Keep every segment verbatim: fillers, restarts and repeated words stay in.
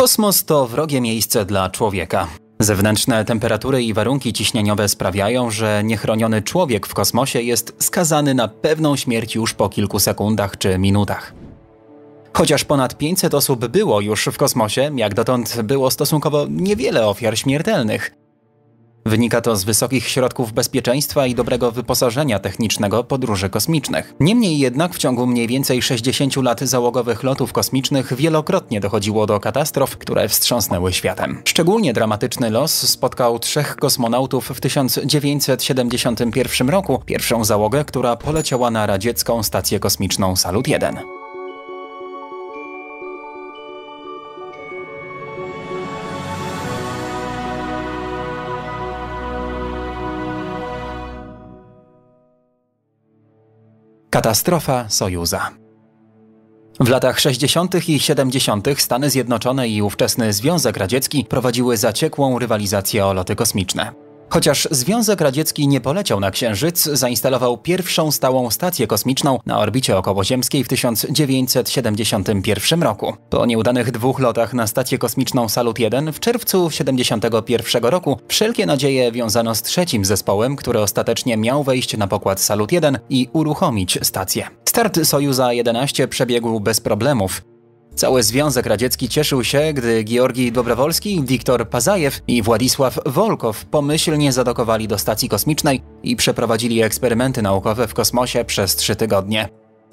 Kosmos to wrogie miejsce dla człowieka. Zewnętrzne temperatury i warunki ciśnieniowe sprawiają, że niechroniony człowiek w kosmosie jest skazany na pewną śmierć już po kilku sekundach czy minutach. Chociaż ponad pięćset osób było już w kosmosie, jak dotąd było stosunkowo niewiele ofiar śmiertelnych. Wynika to z wysokich środków bezpieczeństwa i dobrego wyposażenia technicznego podróży kosmicznych. Niemniej jednak w ciągu mniej więcej sześćdziesięciu lat załogowych lotów kosmicznych wielokrotnie dochodziło do katastrof, które wstrząsnęły światem. Szczególnie dramatyczny los spotkał trzech kosmonautów w tysiąc dziewięćset siedemdziesiątym pierwszym roku, pierwszą załogę, która poleciała na radziecką stację kosmiczną Salut jeden. Katastrofa Sojuza. W latach sześćdziesiątych i siedemdziesiątych Stany Zjednoczone i ówczesny Związek Radziecki prowadziły zaciekłą rywalizację o loty kosmiczne. Chociaż Związek Radziecki nie poleciał na Księżyc, zainstalował pierwszą stałą stację kosmiczną na orbicie okołoziemskiej w tysiąc dziewięćset siedemdziesiątym pierwszym roku. Po nieudanych dwóch lotach na stację kosmiczną Salut jeden w czerwcu tysiąc dziewięćset siedemdziesiątego pierwszego roku wszelkie nadzieje wiązano z trzecim zespołem, który ostatecznie miał wejść na pokład Salut jeden i uruchomić stację. Start Sojuza jedenaście przebiegł bez problemów. Cały Związek Radziecki cieszył się, gdy Georgij Dobrowolski, Wiktor Pazajew i Władysław Wolkow pomyślnie zadokowali do stacji kosmicznej i przeprowadzili eksperymenty naukowe w kosmosie przez trzy tygodnie.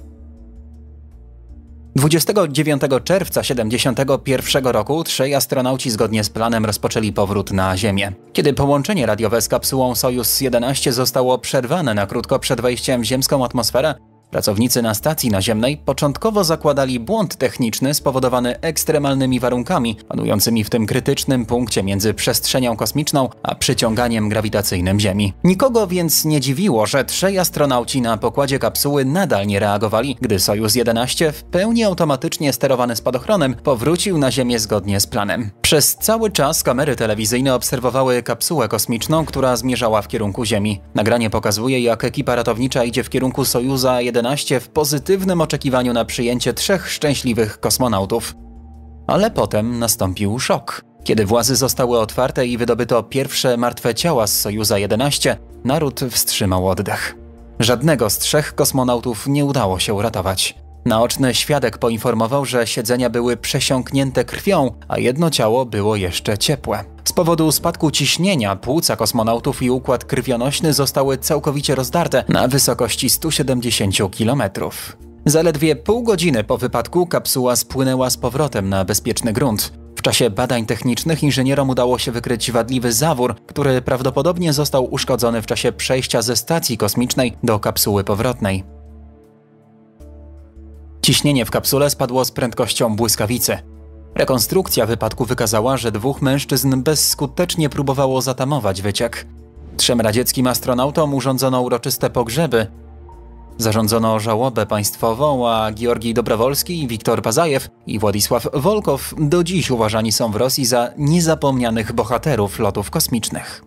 dwudziestego dziewiątego czerwca tysiąc dziewięćset siedemdziesiątego pierwszego roku trzej astronauci zgodnie z planem rozpoczęli powrót na Ziemię. Kiedy połączenie radiowe z kapsułą Sojuz jedenaście zostało przerwane na krótko przed wejściem w ziemską atmosferę, pracownicy na stacji naziemnej początkowo zakładali błąd techniczny spowodowany ekstremalnymi warunkami panującymi w tym krytycznym punkcie między przestrzenią kosmiczną a przyciąganiem grawitacyjnym Ziemi. Nikogo więc nie dziwiło, że trzej astronauci na pokładzie kapsuły nadal nie reagowali, gdy Sojuz jedenaście w pełni automatycznie sterowany spadochronem powrócił na Ziemię zgodnie z planem. Przez cały czas kamery telewizyjne obserwowały kapsułę kosmiczną, która zmierzała w kierunku Ziemi. Nagranie pokazuje, jak ekipa ratownicza idzie w kierunku Sojuza jedenaście w pozytywnym oczekiwaniu na przyjęcie trzech szczęśliwych kosmonautów. Ale potem nastąpił szok. Kiedy włazy zostały otwarte i wydobyto pierwsze martwe ciała z Sojuza jedenaście, naród wstrzymał oddech. Żadnego z trzech kosmonautów nie udało się uratować. Naoczny świadek poinformował, że siedzenia były przesiąknięte krwią, a jedno ciało było jeszcze ciepłe. Z powodu spadku ciśnienia płuca kosmonautów i układ krwionośny zostały całkowicie rozdarte na wysokości stu siedemdziesięciu kilometrów. Zaledwie pół godziny po wypadku kapsuła spłynęła z powrotem na bezpieczny grunt. W czasie badań technicznych inżynierom udało się wykryć wadliwy zawór, który prawdopodobnie został uszkodzony w czasie przejścia ze stacji kosmicznej do kapsuły powrotnej. Ciśnienie w kapsule spadło z prędkością błyskawicy. Rekonstrukcja wypadku wykazała, że dwóch mężczyzn bezskutecznie próbowało zatamować wyciek. Trzem radzieckim astronautom urządzono uroczyste pogrzeby. Zarządzono żałobę państwową, a Georgij Dobrowolski, Wiktor Pazajew i Władysław Wolkow do dziś uważani są w Rosji za niezapomnianych bohaterów lotów kosmicznych.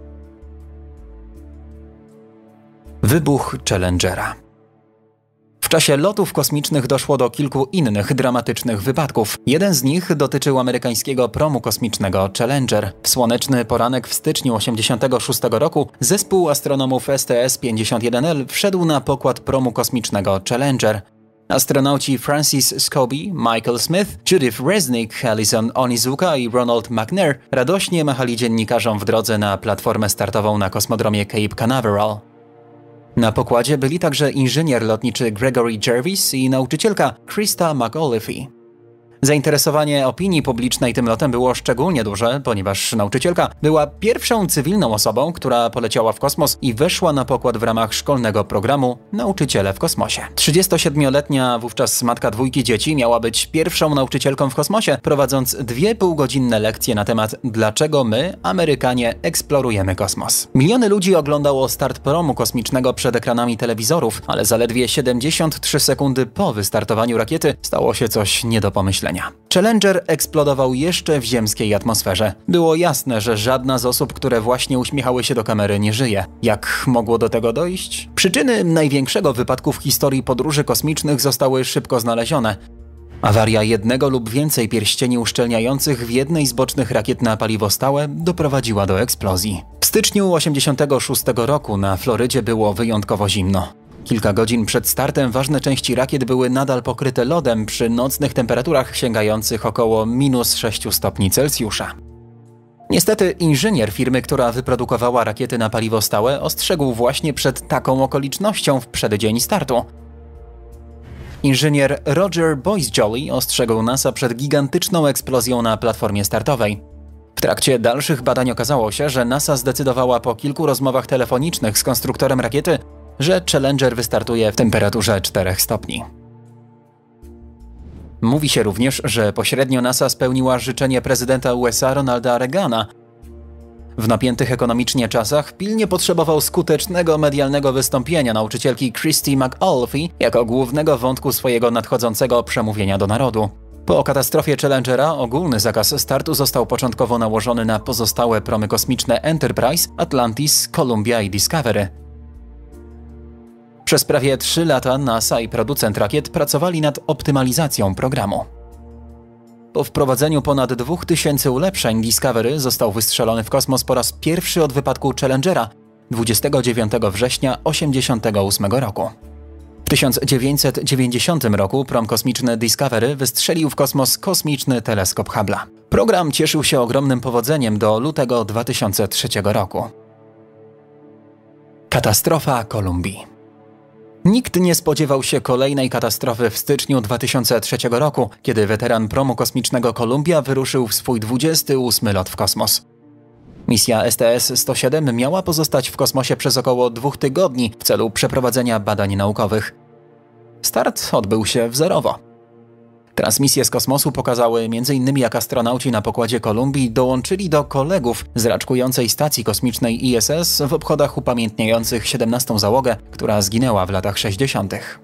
Wybuch Challengera. W czasie lotów kosmicznych doszło do kilku innych dramatycznych wypadków. Jeden z nich dotyczył amerykańskiego promu kosmicznego Challenger. W słoneczny poranek w styczniu tysiąc dziewięćset osiemdziesiątego szóstego roku zespół astronomów S T S pięćdziesiąt jeden L wszedł na pokład promu kosmicznego Challenger. Astronauci Francis Scobie, Michael Smith, Judith Resnick, Alison Onizuka i Ronald McNair radośnie machali dziennikarzom w drodze na platformę startową na kosmodromie Cape Canaveral. Na pokładzie byli także inżynier lotniczy Gregory Jervis i nauczycielka Krista McAuliffe. Zainteresowanie opinii publicznej tym lotem było szczególnie duże, ponieważ nauczycielka była pierwszą cywilną osobą, która poleciała w kosmos i weszła na pokład w ramach szkolnego programu Nauczyciele w kosmosie. trzydziestosiedmioletnia wówczas matka dwójki dzieci miała być pierwszą nauczycielką w kosmosie, prowadząc dwie półgodzinne lekcje na temat dlaczego my, Amerykanie, eksplorujemy kosmos. Miliony ludzi oglądało start promu kosmicznego przed ekranami telewizorów, ale zaledwie siedemdziesiąt trzy sekundy po wystartowaniu rakiety stało się coś nie do pomyślenia. Challenger eksplodował jeszcze w ziemskiej atmosferze. Było jasne, że żadna z osób, które właśnie uśmiechały się do kamery, nie żyje. Jak mogło do tego dojść? Przyczyny największego wypadku w historii podróży kosmicznych zostały szybko znalezione. Awaria jednego lub więcej pierścieni uszczelniających w jednej z bocznych rakiet na paliwo stałe doprowadziła do eksplozji. W styczniu osiemdziesiątego szóstego roku na Florydzie było wyjątkowo zimno. Kilka godzin przed startem ważne części rakiet były nadal pokryte lodem przy nocnych temperaturach sięgających około minus sześciu stopni Celsjusza. Niestety inżynier firmy, która wyprodukowała rakiety na paliwo stałe, ostrzegł właśnie przed taką okolicznością w przeddzień startu. Inżynier Roger Boisjoli ostrzegł NASA przed gigantyczną eksplozją na platformie startowej. W trakcie dalszych badań okazało się, że NASA zdecydowała po kilku rozmowach telefonicznych z konstruktorem rakiety, że Challenger wystartuje w temperaturze czterech stopni. Mówi się również, że pośrednio NASA spełniła życzenie prezydenta U S A Ronalda Reagana. W napiętych ekonomicznie czasach pilnie potrzebował skutecznego medialnego wystąpienia nauczycielki Christy McAuliffe jako głównego wątku swojego nadchodzącego przemówienia do narodu. Po katastrofie Challengera ogólny zakaz startu został początkowo nałożony na pozostałe promy kosmiczne Enterprise, Atlantis, Columbia i Discovery. Przez prawie trzy lata NASA i producent rakiet pracowali nad optymalizacją programu. Po wprowadzeniu ponad dwóch tysięcy ulepszeń Discovery został wystrzelony w kosmos po raz pierwszy od wypadku Challengera dwudziestego dziewiątego września tysiąc dziewięćset osiemdziesiątego ósmego roku. W tysiąc dziewięćset dziewięćdziesiątym roku prom kosmiczny Discovery wystrzelił w kosmos kosmiczny teleskop Hubble'a. Program cieszył się ogromnym powodzeniem do lutego dwa tysiące trzeciego roku. Katastrofa Kolumbii. Nikt nie spodziewał się kolejnej katastrofy w styczniu dwa tysiące trzeciego roku, kiedy weteran promu kosmicznego Columbia wyruszył w swój dwudziesty ósmy lot w kosmos. Misja S T S sto siedem miała pozostać w kosmosie przez około dwóch tygodni w celu przeprowadzenia badań naukowych. Start odbył się wzorowo. Transmisje z kosmosu pokazały między innymi jak astronauci na pokładzie Kolumbii dołączyli do kolegów z raczkującej stacji kosmicznej I S S w obchodach upamiętniających siedemnastą załogę, która zginęła w latach sześćdziesiątych.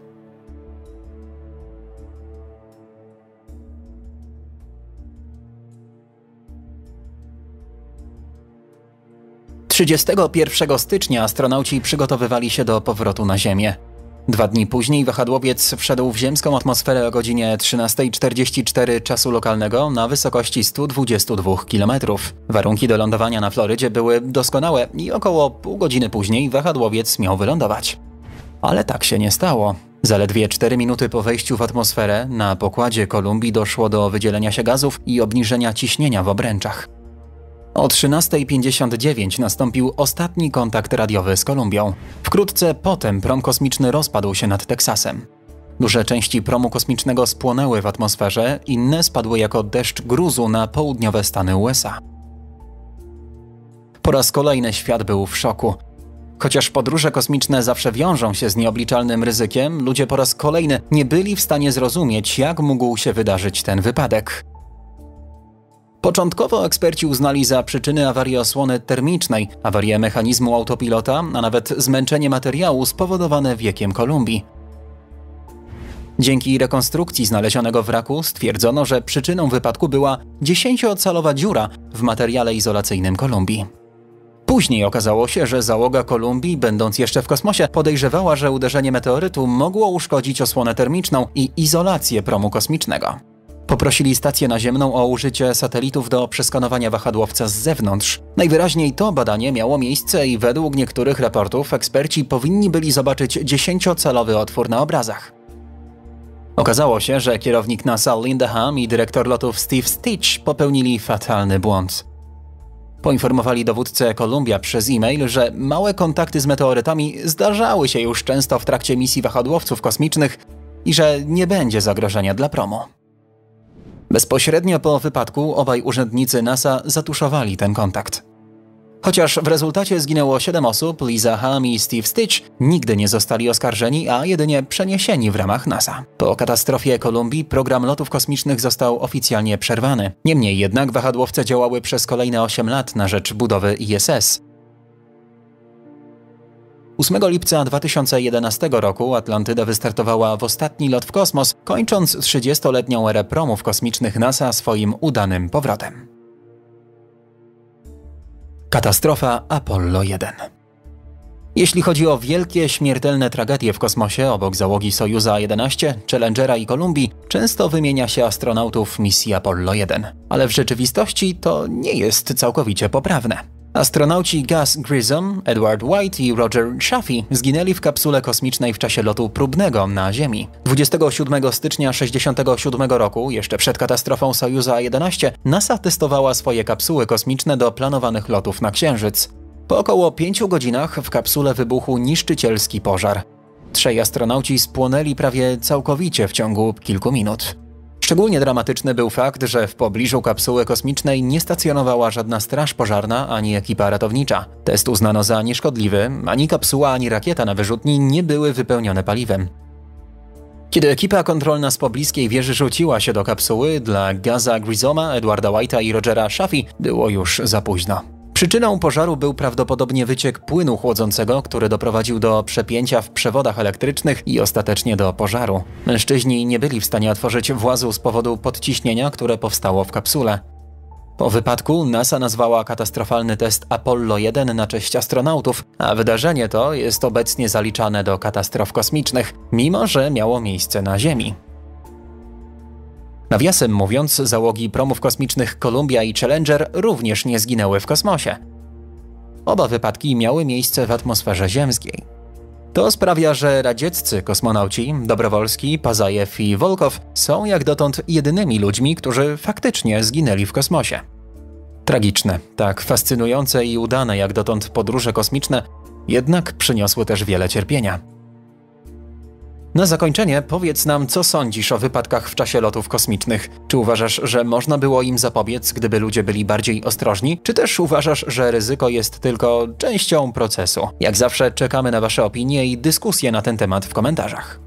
trzydziestego pierwszego stycznia astronauci przygotowywali się do powrotu na Ziemię. Dwa dni później wahadłowiec wszedł w ziemską atmosferę o godzinie trzynasta czterdzieści cztery czasu lokalnego na wysokości stu dwudziestu dwóch kilometrów. Warunki do lądowania na Florydzie były doskonałe i około pół godziny później wahadłowiec miał wylądować. Ale tak się nie stało. Zaledwie cztery minuty po wejściu w atmosferę na pokładzie Kolumbii doszło do wydzielenia się gazów i obniżenia ciśnienia w obręczach. O trzynasta pięćdziesiąt dziewięć nastąpił ostatni kontakt radiowy z Kolumbią. Wkrótce potem prom kosmiczny rozpadł się nad Teksasem. Duże części promu kosmicznego spłonęły w atmosferze, inne spadły jako deszcz gruzu na południowe Stany U S A. Po raz kolejny świat był w szoku. Chociaż podróże kosmiczne zawsze wiążą się z nieobliczalnym ryzykiem, ludzie po raz kolejny nie byli w stanie zrozumieć, jak mógł się wydarzyć ten wypadek. Początkowo eksperci uznali za przyczyny awarii osłony termicznej, awarię mechanizmu autopilota, a nawet zmęczenie materiału spowodowane wiekiem Kolumbii. Dzięki rekonstrukcji znalezionego wraku stwierdzono, że przyczyną wypadku była dziesięciocalowa dziura w materiale izolacyjnym Kolumbii. Później okazało się, że załoga Kolumbii, będąc jeszcze w kosmosie, podejrzewała, że uderzenie meteorytu mogło uszkodzić osłonę termiczną i izolację promu kosmicznego. Poprosili stację naziemną o użycie satelitów do przeskanowania wahadłowca z zewnątrz. Najwyraźniej to badanie miało miejsce i według niektórych raportów eksperci powinni byli zobaczyć dziesięciocalowy otwór na obrazach. Okazało się, że kierownik NASA Linda Ham i dyrektor lotów Steve Stitch popełnili fatalny błąd. Poinformowali dowódcę Columbia przez e-mail, że małe kontakty z meteorytami zdarzały się już często w trakcie misji wahadłowców kosmicznych i że nie będzie zagrożenia dla promu. Bezpośrednio po wypadku obaj urzędnicy NASA zatuszowali ten kontakt. Chociaż w rezultacie zginęło siedem osób, Lisa Ham i Steve Stitch nigdy nie zostali oskarżeni, a jedynie przeniesieni w ramach NASA. Po katastrofie Kolumbii program lotów kosmicznych został oficjalnie przerwany. Niemniej jednak wahadłowce działały przez kolejne osiem lat na rzecz budowy I S S. ósmego lipca dwa tysiące jedenastego roku Atlantyda wystartowała w ostatni lot w kosmos, kończąc trzydziestoletnią erę promów kosmicznych NASA swoim udanym powrotem. Katastrofa Apollo jeden. Jeśli chodzi o wielkie, śmiertelne tragedie w kosmosie obok załogi Sojuza jedenaście, Challengera i Kolumbii, często wymienia się astronautów misji Apollo jeden. Ale w rzeczywistości to nie jest całkowicie poprawne. Astronauci Gus Grissom, Edward White i Roger Chaffee zginęli w kapsule kosmicznej w czasie lotu próbnego na Ziemi. dwudziestego siódmego stycznia tysiąc dziewięćset sześćdziesiątego siódmego roku, jeszcze przed katastrofą Sojuza jedenaście, NASA testowała swoje kapsuły kosmiczne do planowanych lotów na Księżyc. Po około pięciu godzinach w kapsule wybuchł niszczycielski pożar. Trzej astronauci spłonęli prawie całkowicie w ciągu kilku minut. Szczególnie dramatyczny był fakt, że w pobliżu kapsuły kosmicznej nie stacjonowała żadna straż pożarna ani ekipa ratownicza. Test uznano za nieszkodliwy, ani kapsuła, ani rakieta na wyrzutni nie były wypełnione paliwem. Kiedy ekipa kontrolna z pobliskiej wieży rzuciła się do kapsuły, dla Gusa Grissoma, Edwarda White'a i Rogera Chaffee było już za późno. Przyczyną pożaru był prawdopodobnie wyciek płynu chłodzącego, który doprowadził do przepięcia w przewodach elektrycznych i ostatecznie do pożaru. Mężczyźni nie byli w stanie otworzyć włazu z powodu podciśnienia, które powstało w kapsule. Po wypadku NASA nazwała katastrofalny test Apollo jeden na cześć astronautów, a wydarzenie to jest obecnie zaliczane do katastrof kosmicznych, mimo że miało miejsce na Ziemi. Nawiasem mówiąc, załogi promów kosmicznych Columbia i Challenger również nie zginęły w kosmosie. Oba wypadki miały miejsce w atmosferze ziemskiej. To sprawia, że radzieccy kosmonauci Dobrowolski, Pazajew i Wolkow są jak dotąd jedynymi ludźmi, którzy faktycznie zginęli w kosmosie. Tragiczne, tak fascynujące i udane jak dotąd podróże kosmiczne, jednak przyniosły też wiele cierpienia. Na zakończenie powiedz nam, co sądzisz o wypadkach w czasie lotów kosmicznych. Czy uważasz, że można było im zapobiec, gdyby ludzie byli bardziej ostrożni? Czy też uważasz, że ryzyko jest tylko częścią procesu? Jak zawsze czekamy na Wasze opinie i dyskusje na ten temat w komentarzach.